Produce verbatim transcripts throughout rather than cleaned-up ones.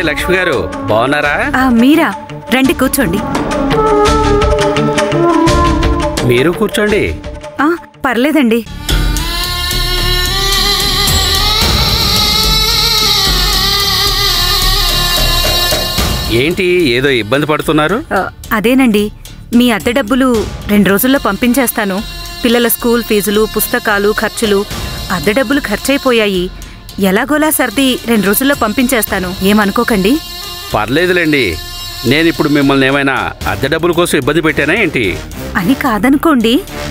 లక్ష్మి గారు బాగున్నారా? మీరా రండి కూర్చోండి. మీరు కూర్చోండి. పర్లేదండి. ఏంటి ఏదో ఇబ్బంది పడుతున్నారు? అదేనండి, మీ అద్దె డబ్బులు రెండు రోజుల్లో పంపించేస్తాను. పిల్లల స్కూల్ ఫీజులు, పుస్తకాలు, ఖర్చులు, అద్దె డబ్బులు ఖర్చయిపోయాయి. ఎలాగోలా సర్ది రెండు రోజుల్లో పంపించేస్తాను, ఏమనుకోకండి. పర్లేదులేండి. నేనిప్పుడు మిమ్మల్ని ఏమైనా అద్దె డబ్బుల కోసం ఇబ్బంది పెట్టానా ఏంటి అని కాదనుకోండి.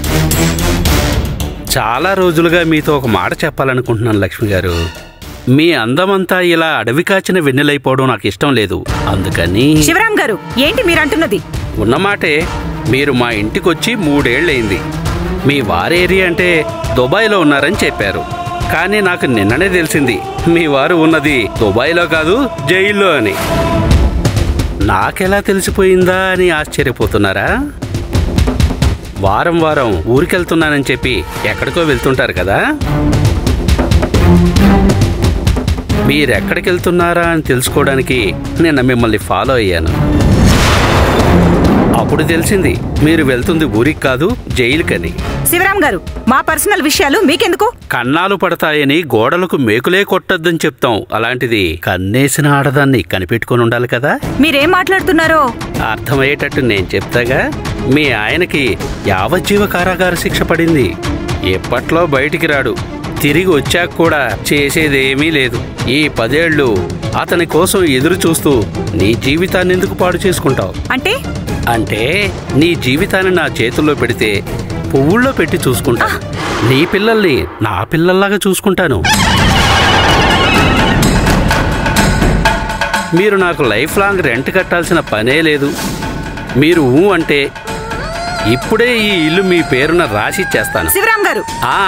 చాలా రోజులుగా మీతో ఒక మాట చెప్పాలనుకుంటున్నాను లక్ష్మి గారు. మీ అందమంతా ఇలా అడవి కాచిన వెన్నెలైపోవడం నాకు ఇష్టం లేదు. అందుకని శివరాం గారు, ఏంటి మీరంటున్నది? ఉన్నమాటే, మీరు మా ఇంటికొచ్చి మూడేళ్లయింది. మీ వారి ఏరియా అంటే దుబాయ్లో ఉన్నారని చెప్పారు. కానీ నాకు నిన్ననే తెలిసింది మీ వారు ఉన్నది దుబాయ్లో కాదు, జైల్లో అని. నాకెలా తెలిసిపోయిందా అని ఆశ్చర్యపోతున్నారా? వారం వారం ఊరికెళ్తున్నానని చెప్పి ఎక్కడికో వెళ్తుంటారు కదా. మీరెక్కడికి వెళ్తున్నారా అని తెలుసుకోవడానికి నిన్న మిమ్మల్ని ఫాలో అయ్యాను. అప్పుడు తెలిసింది మీరు వెళ్తుంది ఊరికి కాదు, జైలుకని. శివరాం గారు, మా పర్సనల్ విషయాలు మీకెందుకు? కన్నాలు పడతాయని గోడలకు మేకులే కొట్టొద్దని చెప్తాం. అలాంటిది కన్నేసిన ఆడదాన్ని కనిపెట్టుకుని ఉండాలి కదా. మీరేం మాట్లాడుతున్నారో అర్థమయ్యేటట్టు నేను చెప్తాగా. మీ ఆయనకి యావజ్జీవ కారాగార శిక్ష పడింది. ఎప్పట్లో బయటికి రాడు. తిరిగి వచ్చాక కూడా చేసేదేమీ లేదు. ఈ పదేళ్లు అతని కోసం ఎదురు చూస్తూ నీ జీవితాన్ని ఎందుకు పాడు చేసుకుంటావు? అంటే అంటే నీ జీవితాన్ని నా చేతుల్లో పెడితే పువ్వుల్లో పెట్టి చూసుకుంటా. నీ పిల్లల్ని నా పిల్లల్లాగా చూసుకుంటాను. మీరు నాకు లైఫ్ లాంగ్ రెంట్ కట్టాల్సిన పనే లేదు. మీరు ఊ అంటే ఇప్పుడే ఈ ఇల్లు మీ పేరున రాసి ఇచ్చేస్తాను. శివరాం గారు,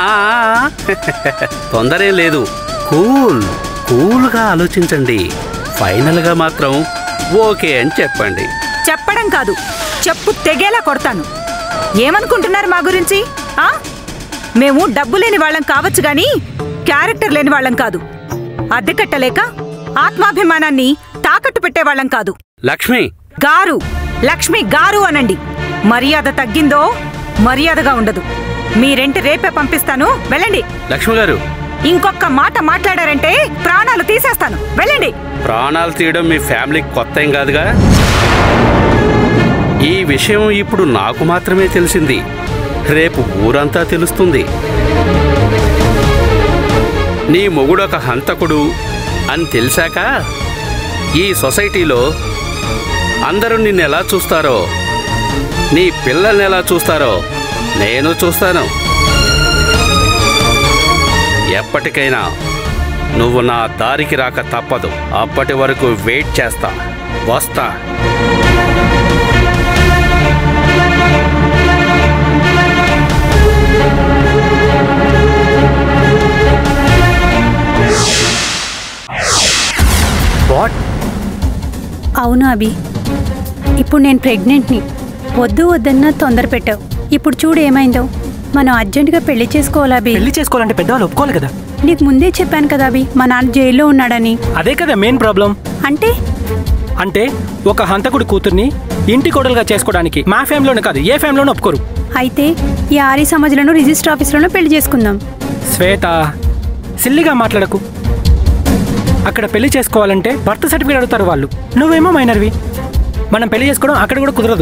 తొందరేం లేదు. కూల్ కూల్గా ఆలోచించండి. ఫైనల్గా మాత్రం ఓకే అని చెప్పండి. చెప్పడం కాదు, చెప్పు తెగేలా కొడతాను. ఏమనుకుంటున్నారు మా గురించి? ఆ మేము డబ్బు లేని వాళ్ళం కావచ్చు గాని క్యారెక్టర్ లేని వాళ్ళం కాదు. అద్దె కట్టలేక ఆత్మాభిమానాన్ని తాకట్టు పెట్టేవాళ్ళం కాదు. లక్ష్మి గారు, లక్ష్మి గారు అనండి. మర్యాద తగ్గిందో మర్యాదగా ఉండదు. మీరెంటి రేపే పంపిస్తాను, వెళ్ళండి. లక్ష్మి గారు, ఇంకొక మాట మాట్లాడారంటే ప్రాణాలు తీసేస్తాను, వెళ్ళండి. ప్రాణాలు తీయడం మీ ఫ్యామిలీకి కొత్త ఏం కాదుగా. ఈ విషయం ఇప్పుడు నాకు మాత్రమే తెలిసింది. రేపు ఊరంతా తెలుస్తుంది. నీ మొగుడొక హంతకుడు అని తెలిసాక ఈ సొసైటీలో అందరూ నిన్ను ఎలా చూస్తారో, నీ పిల్లల్ని ఎలా చూస్తారో నేను చూస్తాను. ఎప్పటికైనా నువ్వు నా దారికి రాక తప్పదు. అప్పటి వరకు వెయిట్ చేస్తా, వస్తా. అవును అభి, ఇప్పుడు నేను ప్రెగ్నెంట్ని. వద్దు వద్దన్నా తొందర పెట్టావు. ఇప్పుడు చూడు ఏమైందో. మనం అర్జెంటుగా పెళ్లి చేసుకోవాలి అభి. పెళ్లి చేసుకోవాలంటే పెద్దవాళ్ళు ఒప్పుకోవాలి కదా. నీకు ముందే చెప్పాను కదా అభి, మా నాన్న జైల్లో ఉన్నాడని. అదే కదా మెయిన్ ప్రాబ్లం. అంటే అంటే ఒక హంతకుడి కూతుర్ని ఇంటి కోడలుగా చేసుకోవడానికి మా ఫ్యామిలీలోనే కాదు, ఏ ఫ్యామిలీలోనూ ఒప్పుకోరు. అయితే ఈ ఆర్య సమాజ్లోనూ రిజిస్టర్ ఆఫీస్లోనూ పెళ్లి చేసుకుందాం. శ్వేత, సిల్లిగా మాట్లాడకు. అక్కడ పెళ్లి చేసుకోవాలంటే బర్త్ సర్టిఫికేట్ అడుగుతారు వాళ్ళు. నువ్వేమో మైనర్వి. మనం పెళ్లి చేసుకోవడం అక్కడ కూడా కుదరదు.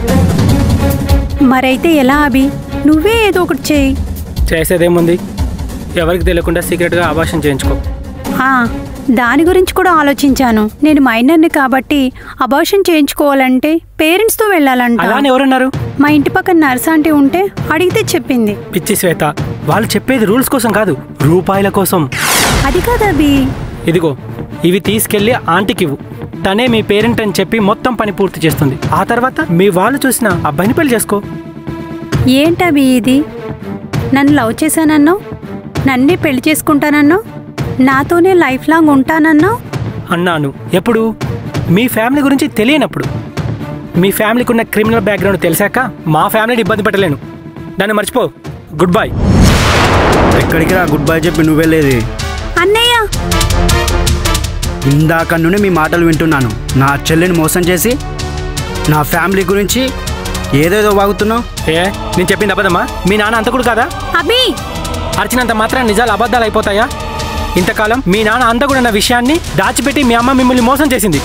మరైతే ఎలా అభి? నువ్వే ఏదో ఒకటి చేయి. చేసేదేముంది, ఎవరికి తెలియకుండా సీక్రెట్గా అబార్షన్ చేయించుకో. దాని గురించి కూడా ఆలోచించాను. నేను మైనర్ని కాబట్టి అబార్షన్ చేయించుకోవాలంటే పేరెంట్స్తో వెళ్ళాలంట. అలానే ఎవరన్నారు? మా ఇంటి పక్కన నర్స్ ఆంటీ ఉంటే అడిగితే చెప్పింది. పిచ్చి శ్వేత, వాళ్ళు చెప్పేది రూల్స్ కోసం కాదు, రూపాయల కోసం. అది కాదు అభి. ఇదిగో, ఇవి తీసుకెళ్లి ఆంటీకి ఇవ్వు. తనే మీ పేరెంట్ అని చెప్పి మొత్తం పని పూర్తి చేస్తుంది. ఆ తర్వాత మీ వాళ్ళు చూసిన అబ్బాయిని పెళ్లి చేసుకో. ఏంటవి ఇది? నన్ను లవ్ చేశానన్నావు, నన్నే పెళ్లి చేసుకుంటానన్నావు, నాతోనే లైఫ్ లాంగ్ ఉంటానన్నావు. అన్నాను ఎప్పుడు? మీ ఫ్యామిలీ గురించి తెలియనప్పుడు. మీ ఫ్యామిలీకి ఉన్న క్రిమినల్ బ్యాక్గ్రౌండ్ తెలిసాక మా ఫ్యామిలీని ఇబ్బంది పెట్టలేను. దాన్ని మర్చిపో. Good bye. ఎక్కడికి రా గుడ్ బై చెప్పి నువ్వెళ్ళేది? అన్నయ్య, ఇందాక నుండి మీ మాటలు వింటున్నాను. నా చెల్లిని మోసం చేసి నా ఫ్యామిలీ గురించి ఏదేదో వాగుతున్నావు. ఏ నేను చెప్పింది అబద్ధమా? మీ నాన్న అంతకుడు కాదా? అభి అర్చినంత మాత్రం నిజాలు అబద్ధాలు అయిపోతాయా? ఇంతకాలం మీ నాన్న అంతకుడన్న విషయాన్ని దాచిపెట్టి మీ అమ్మ మిమ్మల్ని మోసం చేసింది.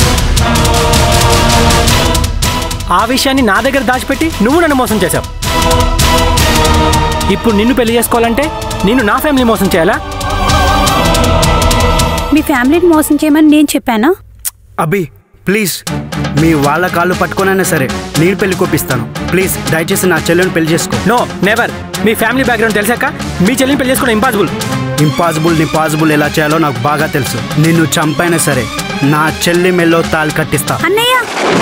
ఆ విషయాన్ని నా దగ్గర దాచిపెట్టి నువ్వు నన్ను మోసం చేశావు. ఇప్పుడు నిన్ను పెళ్లి చేసుకోవాలంటే నేను నా ఫ్యామిలీ మోసం చేయాలా? మీ ఫ్యామిలీని మోసం చేయమని నేను చెప్పానా? అభి ప్లీజ్, మీ వాళ్ళ కాళ్ళు పట్టుకోనైనా సరే నేను పెళ్లి కోపిస్తాను. ప్లీజ్ దయచేసి నా చెల్లెని పెళ్లి చేసుకో. No never. మీ ఫ్యామిలీ బ్యాక్గ్రౌండ్ తెలిసాక మీ చెల్లిని పెళ్లి చేసుకోవడం ఇంపాసిబుల్. ఇంపాసిబుల్ ని పాసిబుల్ ఎలా చేయాలో నాకు బాగా తెలుసు. నిన్ను చంపైనా సరే నా చెల్లి మెల్లో తాళి కట్టిస్తా. అన్నయ్య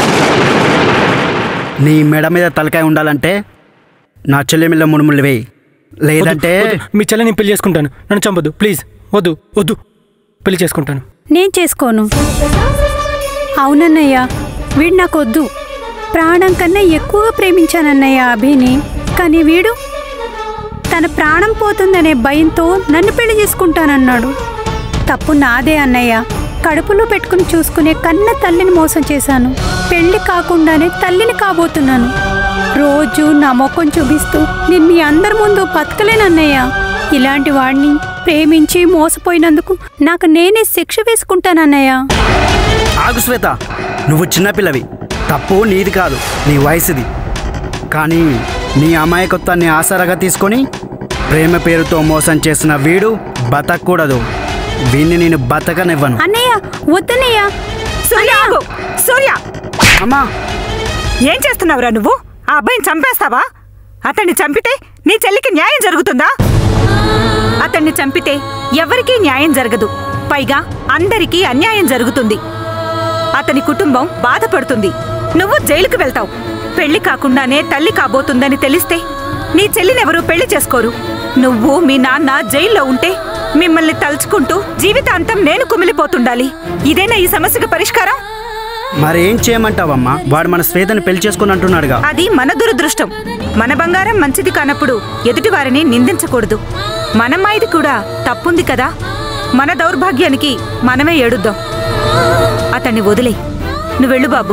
నీ మెడ మీద తలకాయ ఉండాలంటే నా చెల్లి మెల్ల ముడుములు వేయి, లేదంటే వద్దు, వద్దు. మీ చెల్లిని పెళ్లి చేసుకుంటాను. నన్ను చంపొద్దు ప్లీజ్. వద్దు వద్దు, పెళ్లి చేసుకుంటాను. నేను చేసుకోను. అవునన్నయ్య, వీడు నాకొద్దు. ప్రాణం కన్నా ఎక్కువగా ప్రేమించానన్నయ్య అభిని. కానీ వీడు తన ప్రాణం పోతుందనే భయంతో నన్ను పెళ్లి చేసుకుంటానన్నాడు. తప్పు నాదే అన్నయ్య. కడుపులో పెట్టుకుని చూసుకునే కన్న తల్లిని మోసం చేశాను. పెళ్లి కాకుండానే తల్లిని కాబోతున్నాను. రోజు నా ముఖం చూపిస్తూ నేను మీ అందరి ముందు బతకలేనన్నయ్య. ఇలాంటి వాడిని ప్రేమించి మోసపోయినందుకు నాకు నేనే శిక్ష వేసుకుంటానన్నయ్య. ఆగు శ్వేత, నువ్వు చిన్నపిల్లవి. తప్పు నీది కాదు, నీ వయసుది. కానీ నీ అమాయకత్వాన్ని ఆసరాగా తీసుకొని ప్రేమ పేరుతో మోసం చేసిన వీడు బతకూడదు. వీణ్ణి నేను బతకనివ్వను. అన్నయ్య వద్దన్నయ్య. సూర్య ఆగు. సూర్య అమ్మా, ఏం చేస్తున్నావురా నువ్వు? ఆ అబ్బాయిని చంపేస్తావా? అతన్ని చంపితే నీ చెల్లికి న్యాయం జరుగుతుందా? అతన్ని చంపితే ఎవరికీ న్యాయం జరగదు. పైగా అందరికీ అన్యాయం జరుగుతుంది. అతని కుటుంబం బాధపడుతుంది. నువ్వు జైలుకు వెళ్తావు. పెళ్లి కాకుండానే తల్లి కాబోతుందని తెలిస్తే నీ చెల్లినెవరూ పెళ్లి చేసుకోరు. నువ్వు మీ నాన్న జైల్లో ఉంటే మిమ్మల్ని తలుచుకుంటూ జీవితాంతం నేను కుమిలిపోతుండాలి. ఇదేనా ఈ సమస్యకు పరిష్కారం? మరేం చేయమంటావమ్మా? వాడు మన శ్వేతని పెళ్లి చేసుకుని అంటున్నాడుగా. అది మన దురదృష్టం. మన బంగారం మంచిది కానప్పుడు ఎదుటి వారిని నిందించకూడదు. మనమ్మాయిది కూడా తప్పుంది కదా. మన దౌర్భాగ్యానికి మనమే ఏడుద్దాం. అతన్ని వదిలే. నువ్వెళ్ళు బాబు.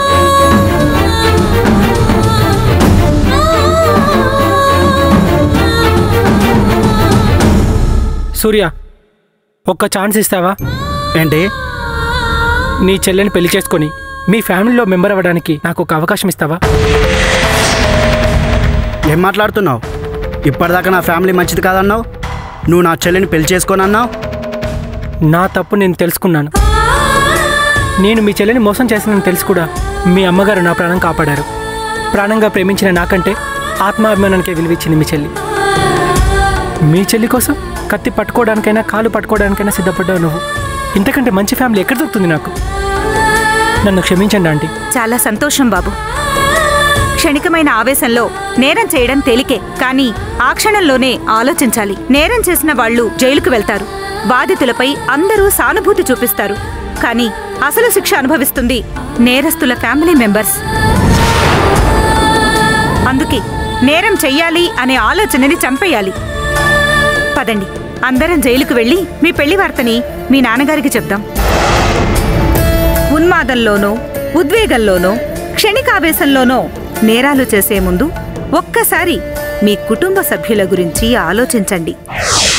సూర్య, ఒక్క ఛాన్స్ ఇస్తావా? ఏంటి? నీ చెల్లెని పెళ్లి చేసుకొని మీ ఫ్యామిలీలో మెంబర్ అవ్వడానికి నాకు ఒక అవకాశం ఇస్తావా? ఏం మాట్లాడుతున్నావు? ఇప్పటిదాకా నా ఫ్యామిలీ మంచిది కాదన్నావు. నువ్వు నా చెల్లిని పెళ్లి చేసుకొని అన్నావు. నా తప్పు నేను తెలుసుకున్నాను. నేను మీ చెల్లిని మోసం చేశానని తెలిసి కూడా మీ అమ్మగారు నా ప్రాణం కాపాడారు. ప్రాణంగా ప్రేమించిన నాకంటే ఆత్మాభిమానానికే విలువిచ్చింది మీ చెల్లి. మీ చెల్లి కోసం కత్తి పట్టుకోవడానికైనా కాలు పట్టుకోవడానికైనా సిద్ధపడ్డావు నువ్వు. ఇంతకంటే మంచి ఫ్యామిలీ ఎక్కడ దొరుకుతుంది నాకు? నన్ను క్షమించండి ఆంటీ. చాలా సంతోషం బాబు. క్షణికమైన ఆవేశంలో నేరం చేయడం తేలికే, కానీ ఆ క్షణంలోనే ఆలోచించాలి. నేరం చేసిన వాళ్ళు జైలుకు వెళ్తారు. బాధితులపై అందరూ సానుభూతి చూపిస్తారు. కానీ అసలు శిక్ష అనుభవిస్తుంది నేరస్తుల ఫ్యామిలీ మెంబర్స్. అందుకే నేరం చెయ్యాలి అనే ఆలోచనని చంపేయాలి. పదండి, అందరం జైలుకు వెళ్ళి మీ పెళ్లి వార్తని మీ నాన్నగారికి చెప్దాం. ఉన్మాదంలోనో ఉద్వేగంలోనో క్షణికావేశంలోనో నేరాలు చేసే ముందు ఒక్కసారి మీ కుటుంబ సభ్యుల గురించి ఆలోచించండి.